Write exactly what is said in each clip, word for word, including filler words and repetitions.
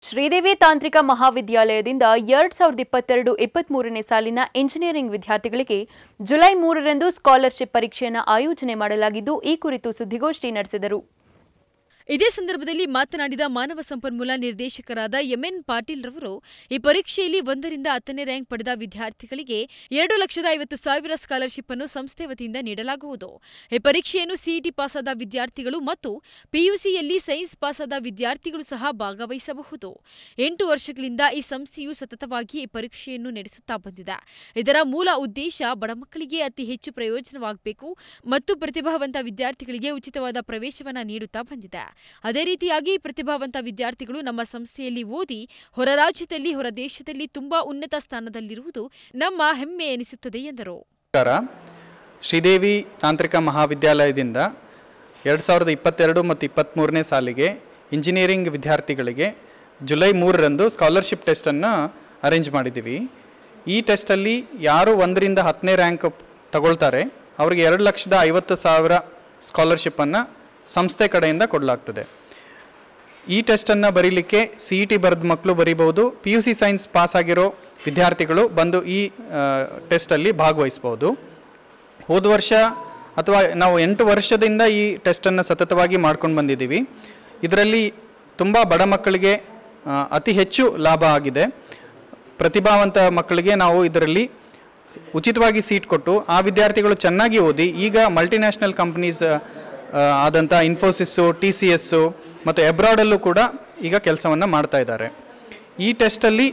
ಶ್ರೀದೇವಿ ತಾಂತ್ರಿಕ ಮಹಾವಿದ್ಯಾಲಯದಿಂದ ಎರಡ್ ಸಾವಿರದ ಇಪ್ಪತ್ತೆರಡು ಇಪ್ಪತ್ಮೂರನೇ ಸಾಲಿನ ಇಂಜಿನಿಯರಿಂಗ್ ವಿದ್ಯಾರ್ಥಿಗಳಿಗೆ ಜುಲೈ ಮೂರರಂದು ಸ್ಕಾಲರ್‌ಶಿಪ್ ಪರೀಕ್ಷೆಯನ್ನು ಆಯೋಜನೆ ಮಾಡಲಾಗಿದ್ದು ಈ ಕುರಿತು ಸುದ್ದಿಗೋಷ್ಠಿ ನಡೆಸಿದರು. ಇದೇ ಸಂದರ್ಭದಲ್ಲಿ ಮಾತನಾಡಿದ ಮಾನವ ಸಂಪನ್ಮೂಲ ನಿರ್ದೇಶಕರಾದ ಎಂಎನ್ ಪಾಟೀಲ್ ರವರು ಈ ಪರೀಕ್ಷೆಯಲ್ಲಿ ಒಂದರಿಂದ ಹತ್ತನೇ ರ್ಯಾಂಕ್ ಪಡೆದ ವಿದ್ಯಾರ್ಥಿಗಳಿಗೆ ಎರಡು ಲಕ್ಷದ ಐವತ್ತು ಸಾವಿರ ಸ್ಕಾಲರ್‌ಶಿಪ್ ಅನ್ನು ಸಂಸ್ಥೆ ವತಿಯಿಂದ ನೀಡಲಾಗುವುದು. ಈ ಪರೀಕ್ಷೆಯನ್ನು ಸಿಇಟಿ ಪಾಸಾದ ವಿದ್ಯಾರ್ಥಿಗಳು ಮತ್ತು ಪಿಯುಸಿಯಲ್ಲಿ ಸೈನ್ಸ್ ಪಾಸಾದ ವಿದ್ಯಾರ್ಥಿಗಳು ಸಹ ಭಾಗವಹಿಸಬಹುದು. ಎಂಟು ವರ್ಷಗಳಿಂದ ಈ ಸಂಸ್ಥೆಯು ಸತತವಾಗಿ ಈ ಪರೀಕ್ಷೆಯನ್ನು ನಡೆಸುತ್ತಾ ಬಂದಿದೆ. ಇದರ ಮೂಲ ಉದ್ದೇಶ ಬಡ ಮಕ್ಕಳಿಗೆ ಅತಿ ಹೆಚ್ಚು ಪ್ರಯೋಜನವಾಗಬೇಕು ಮತ್ತು ಪ್ರತಿಭಾವಂತ ವಿದ್ಯಾರ್ಥಿಗಳಿಗೆ ಉಚಿತವಾದ ಪ್ರವೇಶವನ್ನು ನೀಡುತ್ತಾ ಬಂದಿದೆ. ಅದೇ ರೀತಿಯಾಗಿ ಪ್ರತಿಭಾವಂತ ವಿದ್ಯಾರ್ಥಿಗಳು ನಮ್ಮ ಸಂಸ್ಥೆಯಲ್ಲಿ ಓದಿ ಹೊರ ರಾಜ್ಯದಲ್ಲಿ ಹೊರ ದೇಶದಲ್ಲಿ ತುಂಬಾ ಉನ್ನತ ಸ್ಥಾನದಲ್ಲಿರುವುದು ನಮ್ಮ ಹೆಮ್ಮೆ ಎನಿಸುತ್ತದೆ ಎಂದರು. ಶ್ರೀದೇವಿ ತಾಂತ್ರಿಕ ಮಹಾವಿದ್ಯಾಲಯದಿಂದ ಎರಡು ಸಾವಿರದ ಇಪ್ಪತ್ತೆರಡು ಮತ್ತು ಇಪ್ಪತ್ತ್ಮೂರನೇ ಸಾಲಿಗೆ ಇಂಜಿನಿಯರಿಂಗ್ ವಿದ್ಯಾರ್ಥಿಗಳಿಗೆ ಜುಲೈ ಮೂರರಂದು ಸ್ಕಾಲರ್ಶಿಪ್ ಟೆಸ್ಟನ್ನು ಅರೇಂಜ್ ಮಾಡಿದ್ದೀವಿ. ಈ ಟೆಸ್ಟಲ್ಲಿ ಯಾರು ಒಂದರಿಂದ ಹತ್ತನೇ ರ್ಯಾಂಕ್ ತಗೊಳ್ತಾರೆ ಅವರಿಗೆ ಎರಡು ಲಕ್ಷದ ಐವತ್ತು ಸಾವಿರ ಸ್ಕಾಲರ್ಶಿಪ್ಪನ್ನು ಸಂಸ್ಥೆ ಕಡೆಯಿಂದ ಕೊಡಲಾಗ್ತದೆ. ಈ ಟೆಸ್ಟನ್ನು ಬರೀಲಿಕ್ಕೆ ಸಿ ಇ ಟಿ ಬರೆದ ಮಕ್ಕಳು ಬರೀಬಹುದು. P U C science pass ಆಗಿರೋ ವಿದ್ಯಾರ್ಥಿಗಳು ಬಂದು ಈ ಟೆಸ್ಟಲ್ಲಿ ಭಾಗವಹಿಸ್ಬೋದು. ಹೋದ ವರ್ಷ ಅಥವಾ ನಾವು ಎಂಟು ವರ್ಷದಿಂದ ಈ ಟೆಸ್ಟನ್ನು ಸತತವಾಗಿ ಮಾಡ್ಕೊಂಡು ಬಂದಿದ್ದೀವಿ. ಇದರಲ್ಲಿ ತುಂಬ ಬಡ ಮಕ್ಕಳಿಗೆ ಅತಿ ಹೆಚ್ಚು ಲಾಭ ಆಗಿದೆ. ಪ್ರತಿಭಾವಂತ ಮಕ್ಕಳಿಗೆ ನಾವು ಇದರಲ್ಲಿ ಉಚಿತವಾಗಿ ಸೀಟ್ ಕೊಟ್ಟು ಆ ವಿದ್ಯಾರ್ಥಿಗಳು ಚೆನ್ನಾಗಿ ಓದಿ ಈಗ ಮಲ್ಟಿನ್ಯಾಷನಲ್ ಕಂಪ್ನೀಸ್ ಆದಂಥ ಇನ್ಫೋಸಿಸ್ಸು, ಟಿ ಸಿ ಎಸ್ಸು ಮತ್ತು ಎಬ್ರಾಡಲ್ಲೂ ಕೂಡ ಈಗ ಕೆಲಸವನ್ನು ಮಾಡ್ತಾ ಇದ್ದಾರೆ. ಈ ಟೆಸ್ಟಲ್ಲಿ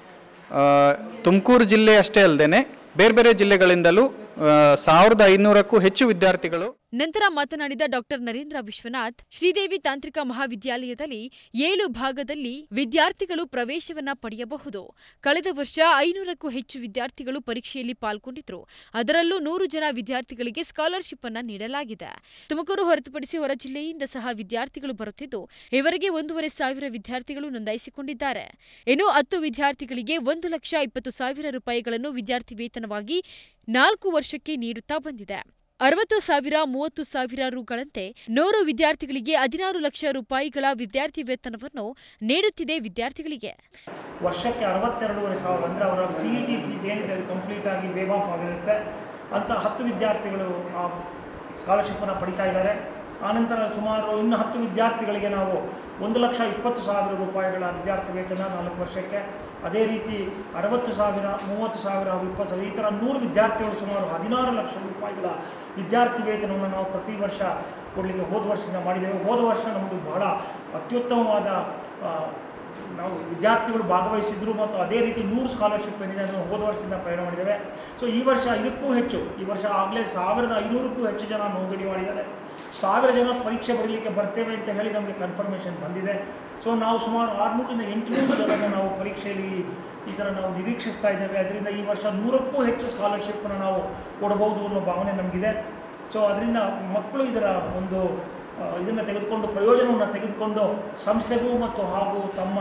ತುಮಕೂರು ಜಿಲ್ಲೆ ಅಷ್ಟೇ ಅಲ್ಲದೆ ಬೇರೆ ಬೇರೆ ಜಿಲ್ಲೆಗಳಿಂದಲೂ ಸಾವಿರದ ಐನೂರಕ್ಕೂ ಹೆಚ್ಚು ವಿದ್ಯಾರ್ಥಿಗಳು. ನಂತರ ಮಾತನಾಡಿದ ಡಾಕ್ಟರ್ ನರೇಂದ್ರ ವಿಶ್ವನಾಥ್, ಶ್ರೀದೇವಿ ತಾಂತ್ರಿಕ ಮಹಾವಿದ್ಯಾಲಯದಲ್ಲಿ ಏಳು ಭಾಗದಲ್ಲಿ ವಿದ್ಯಾರ್ಥಿಗಳು ಪ್ರವೇಶವನ್ನ ಪಡೆಯಬಹುದು. ಕಳೆದ ವರ್ಷ ಐನೂರಕ್ಕೂ ಹೆಚ್ಚು ವಿದ್ಯಾರ್ಥಿಗಳು ಪರೀಕ್ಷೆಯಲ್ಲಿ ಪಾಲ್ಗೊಂಡಿದ್ರು. ಅದರಲ್ಲೂ ನೂರು ಜನ ವಿದ್ಯಾರ್ಥಿಗಳಿಗೆ ಸ್ಕಾಲರ್ಶಿಪ್ ಅನ್ನ ನೀಡಲಾಗಿದೆ. ತುಮಕೂರು ಹೊರತುಪಡಿಸಿ ಹೊರ ಜಿಲ್ಲೆಯಿಂದ ಸಹ ವಿದ್ಯಾರ್ಥಿಗಳು ಬರುತ್ತಿದ್ದು ಇವರಿಗೆ ಒಂದೂವರೆ ಸಾವಿರ ವಿದ್ಯಾರ್ಥಿಗಳು ನೋಂದಾಯಿಸಿಕೊಂಡಿದ್ದಾರೆ. ಇನ್ನು ಹತ್ತು ವಿದ್ಯಾರ್ಥಿಗಳಿಗೆ ಒಂದು ಲಕ್ಷ ಇಪ್ಪತ್ತು ಸಾವಿರ ರೂಪಾಯಿಗಳನ್ನು ವಿದ್ಯಾರ್ಥಿ ವೇತನವಾಗಿ ನಾಲ್ಕು ವರ್ಷಕ್ಕೆ ನೀಡುತ್ತಾ ಬಂದಿದೆ. ಅರವತ್ತು ಸಾವಿರ ಮೂವತ್ತು ಸಾವಿರ ರುಗಳಂತೆ ನೂರು ವಿದ್ಯಾರ್ಥಿಗಳಿಗೆ ಹದಿನಾರು ಲಕ್ಷ ರೂಪಾಯಿಗಳ ವಿದ್ಯಾರ್ಥಿ ವೇತನವನ್ನು ನೀಡುತ್ತಿದೆ. ವಿದ್ಯಾರ್ಥಿಗಳಿಗೆ ವರ್ಷಕ್ಕೆ ಅರವತ್ತೆರಡೂವರೆ ಸಾವಿರ ಅಂದರೆ ಅವರ ಸಿ ಇ ಟಿ ಫೀಸ್ ಏನಿದೆ ಅದು ಕಂಪ್ಲೀಟ್ ಆಗಿ ವೇವ್ ಆಫ್ ಆಗಿರುತ್ತೆ ಅಂತ ಹತ್ತು ವಿದ್ಯಾರ್ಥಿಗಳು ಆ ಸ್ಕಾಲರ್ಶಿಪ್ಪನ್ನು ಪಡಿತಾ ಇದ್ದಾರೆ. ಆನಂತರ ಸುಮಾರು ಇನ್ನು ಹತ್ತು ವಿದ್ಯಾರ್ಥಿಗಳಿಗೆ ನಾವು ಒಂದು ಲಕ್ಷ ಇಪ್ಪತ್ತು ಸಾವಿರ ರೂಪಾಯಿಗಳ ವಿದ್ಯಾರ್ಥಿ ವೇತನ ನಾಲ್ಕು ವರ್ಷಕ್ಕೆ, ಅದೇ ರೀತಿ ಅರವತ್ತು ಸಾವಿರ ಮೂವತ್ತು ಸಾವಿರ ಇಪ್ಪತ್ತು ಸಾವಿರ ಈ ಥರ ನೂರು ವಿದ್ಯಾರ್ಥಿಗಳು ಸುಮಾರು ಹದಿನಾರು ಲಕ್ಷ ರೂಪಾಯಿಗಳ ವಿದ್ಯಾರ್ಥಿ ವೇತನವನ್ನು ನಾವು ಪ್ರತಿ ವರ್ಷ ಕೊಡಲಿಕ್ಕೆ ಹೋದ ವರ್ಷದಿಂದ ಮಾಡಿದ್ದೇವೆ. ಹೋದ ವರ್ಷ ನಮ್ಮದು ಬಹಳ ಅತ್ಯುತ್ತಮವಾದ ನಾವು ವಿದ್ಯಾರ್ಥಿಗಳು ಭಾಗವಹಿಸಿದ್ರು ಮತ್ತು ಅದೇ ರೀತಿ ನೂರು ಸ್ಕಾಲರ್ಶಿಪ್ ಏನಿದೆ ಅದನ್ನು ಹೋದ ವರ್ಷದಿಂದ ಪ್ರಯಾಣ ಮಾಡಿದ್ದೇವೆ. ಸೊ ಈ ವರ್ಷ ಇದಕ್ಕೂ ಹೆಚ್ಚು, ಈ ವರ್ಷ ಆಗಲೇ ಸಾವಿರದ ಐನೂರಕ್ಕೂ ಹೆಚ್ಚು ಜನ ನೋಂದಣಿ ಮಾಡಿದ್ದಾರೆ. ಸಾವಿರ ಜನ ಪರೀಕ್ಷೆ ಬರೀಲಿಕ್ಕೆ ಬರ್ತೇವೆ ಅಂತ ಹೇಳಿ ನಮಗೆ ಕನ್ಫರ್ಮೇಷನ್ ಬಂದಿದೆ. ಸೊ ನಾವು ಸುಮಾರು ಆರುನೂರಿಂದ ಎಂಟುನೂರು ಜನರನ್ನು ನಾವು ಪರೀಕ್ಷೆಯಲ್ಲಿ ಈ ಥರ ನಾವು ನಿರೀಕ್ಷಿಸ್ತಾ ಇದ್ದೇವೆ. ಅದರಿಂದ ಈ ವರ್ಷ ನೂರಕ್ಕೂ ಹೆಚ್ಚು ಸ್ಕಾಲರ್ಶಿಪ್ಪನ್ನು ನಾವು ಕೊಡಬಹುದು ಅನ್ನೋ ಭಾವನೆ ನಮಗಿದೆ. ಸೊ ಅದರಿಂದ ಮಕ್ಕಳು ಇದರ ಒಂದು ಇದನ್ನು ತೆಗೆದುಕೊಂಡು ಪ್ರಯೋಜನವನ್ನು ತೆಗೆದುಕೊಂಡು ಸಂಸ್ಥೆಗೂ ಮತ್ತು ಹಾಗೂ ತಮ್ಮ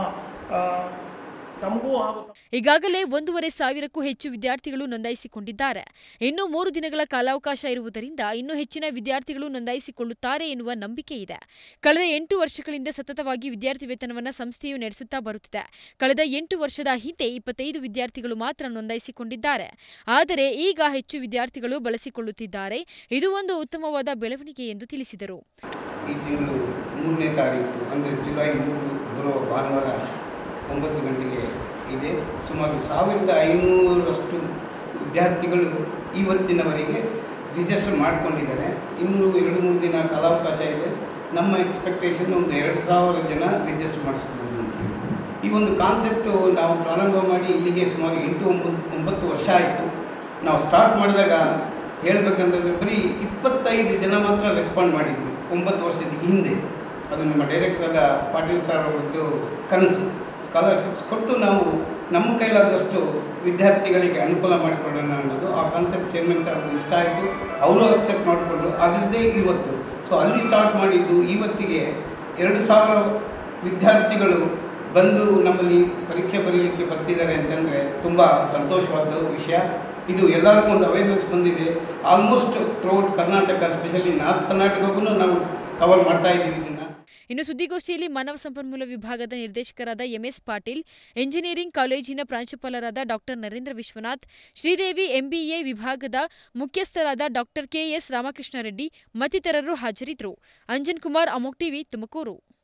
ತಮಗೂ ಹಾಗೂ ಈಗಾಗಲೇ ಒಂದೂವರೆ ಸಾವಿರಕ್ಕೂ ಹೆಚ್ಚು ವಿದ್ಯಾರ್ಥಿಗಳು ನೋಂದಾಯಿಸಿಕೊಂಡಿದ್ದಾರೆ. ಇನ್ನು ಮೂರು ದಿನಗಳ ಕಾಲಾವಕಾಶ ಇರುವುದರಿಂದ ಇನ್ನೂ ಹೆಚ್ಚಿನ ವಿದ್ಯಾರ್ಥಿಗಳು ನೋಂದಾಯಿಸಿಕೊಳ್ಳುತ್ತಾರೆ ಎನ್ನುವ ನಂಬಿಕೆ ಇದೆ. ಕಳೆದ ಎಂಟು ವರ್ಷಗಳಿಂದ ಸತತವಾಗಿ ವಿದ್ಯಾರ್ಥಿ ವೇತನವನ್ನು ಸಂಸ್ಥೆಯು ನಡೆಸುತ್ತಾ ಬರುತ್ತಿದೆ. ಕಳೆದ ಎಂಟು ವರ್ಷದ ಹಿಂದೆ ಇಪ್ಪತ್ತೈದು ವಿದ್ಯಾರ್ಥಿಗಳು ಮಾತ್ರ ನೋಂದಾಯಿಸಿಕೊಂಡಿದ್ದಾರೆ. ಆದರೆ ಈಗ ಹೆಚ್ಚು ವಿದ್ಯಾರ್ಥಿಗಳು ಬಳಸಿಕೊಳ್ಳುತ್ತಿದ್ದಾರೆ. ಇದು ಒಂದು ಉತ್ತಮವಾದ ಬೆಳವಣಿಗೆ ಎಂದು ತಿಳಿಸಿದರು. ಈ ತಿಂಗಳು ಮೂರನೇ ತಾರೀಕು ಅಂದರೆ ಜುಲೈ ಮೂರು ಬರುವ ಭಾನುವಾರ ಒಂಬತ್ತು ಗಂಟೆಗೆ ಇದೆ. ಸುಮಾರು ಸಾವಿರದ ಐನೂರಷ್ಟು ವಿದ್ಯಾರ್ಥಿಗಳು ಇವತ್ತಿನವರೆಗೆ ರಿಜಿಸ್ಟರ್ ಮಾಡಿಕೊಂಡಿದ್ದಾರೆ. ಇನ್ನೂ ಎರಡು ಮೂರು ದಿನ ಕಾಲಾವಕಾಶ ಇದೆ. ನಮ್ಮ ಎಕ್ಸ್ಪೆಕ್ಟೇಷನ್ ಒಂದು ಎರಡು ಸಾವಿರ ಜನ ರಿಜಿಸ್ಟರ್ ಮಾಡಿಸ್ಕೊಬೋದು ಅಂತೀವಿ. ಈ ಒಂದು ಕಾನ್ಸೆಪ್ಟು ನಾವು ಪ್ರಾರಂಭ ಮಾಡಿ ಇಲ್ಲಿಗೆ ಸುಮಾರು ಎಂಟು ಒಂಬತ್ತು ಒಂಬತ್ತು ವರ್ಷ ಆಯಿತು. ನಾವು ಸ್ಟಾರ್ಟ್ ಮಾಡಿದಾಗ ಹೇಳಬೇಕಂತಂದರೆ ಬರೀ ಇಪ್ಪತ್ತೈದು ಜನ ಮಾತ್ರ ರೆಸ್ಪಾಂಡ್ ಮಾಡಿದ್ರು ಒಂಬತ್ತು ವರ್ಷದ ಹಿಂದೆ. ಅದು ನಮ್ಮ ಡೈರೆಕ್ಟರಾದ ಪಾಟೀಲ್ ಸರ್ ಅವರದ್ದು ಕನಸು. ಸ್ಕಾಲರ್ಶಿಪ್ಸ್ ಕೊಟ್ಟು ನಾವು ನಮ್ಮ ಕೈಲಾದಷ್ಟು ವಿದ್ಯಾರ್ಥಿಗಳಿಗೆ ಅನುಕೂಲ ಮಾಡಿಕೊಡೋಣ ಅನ್ನೋದು ಆ ಕಾನ್ಸೆಪ್ಟ್ ಚೇರ್ಮನ್ ಸಾರ್ಗೂ ಇಷ್ಟ ಆಯಿತು. ಅವರು ಅಕ್ಸೆಪ್ಟ್ ಮಾಡಿಕೊಂಡ್ರು. ಅದರದ್ದೇ ಇವತ್ತು. ಸೊ ಅಲ್ಲಿ ಸ್ಟಾರ್ಟ್ ಮಾಡಿದ್ದು ಇವತ್ತಿಗೆ ಎರಡು ಸಾವಿರ ವಿದ್ಯಾರ್ಥಿಗಳು ಬಂದು ನಮ್ಮಲ್ಲಿ ಪರೀಕ್ಷೆ ಬರೀಲಿಕ್ಕೆ ಬರ್ತಿದ್ದಾರೆ ಅಂತಂದರೆ ತುಂಬ ಸಂತೋಷವಾದ ವಿಷಯ. ಇದು ಎಲ್ಲರಿಗೂ ಒಂದು ಅವೇರ್ನೆಸ್ ಬಂದಿದೆ. Almost throughout Karnataka, specially north ಕರ್ನಾಟಕಕ್ಕೂ ನಾವು ಕವರ್ ಮಾಡ್ತಾ ಇದ್ದೀವಿ ಇದನ್ನು. ಇನ್ನು ಸುದ್ದಿಗೋಷ್ಠಿಯಲ್ಲಿ ಮಾನವ ಸಂಪನ್ಮೂಲ ವಿಭಾಗದ ನಿರ್ದೇಶಕರಾದ ಎಂಎಸ್ ಪಾಟೀಲ್, ಎಂಜಿನಿಯರಿಂಗ್ ಕಾಲೇಜಿನ ಪ್ರಾಂಶುಪಾಲರಾದ ಡಾಕ್ಟರ್ ನರೇಂದ್ರ ವಿಶ್ವನಾಥ್, ಶ್ರೀದೇವಿ ಎಂಬಿಎ ವಿಭಾಗದ ಮುಖ್ಯಸ್ಥರಾದ ಡಾಕ್ಟರ್ ಕೆಎಸ್ ರಾಮಕೃಷ್ಣ ರೆಡ್ಡಿ ಮತ್ತಿತರರು ಹಾಜರಿದ್ದರು. ಅಂಜನ್ ಕುಮಾರ್, ಅಮೋಕ್ ಟಿವಿ, ತುಮಕೂರು.